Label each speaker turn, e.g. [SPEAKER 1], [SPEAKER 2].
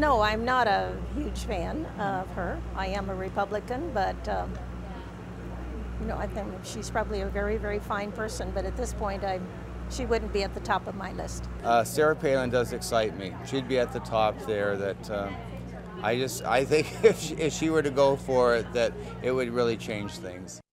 [SPEAKER 1] No, I'm not a huge fan of her. I am a Republican, but you know, I think she's probably a very, very fine person. But at this point, she wouldn't be at the top of my list.
[SPEAKER 2] Sarah Palin does excite me. She'd be at the top there. That I think if she were to go for it, that it would really change things.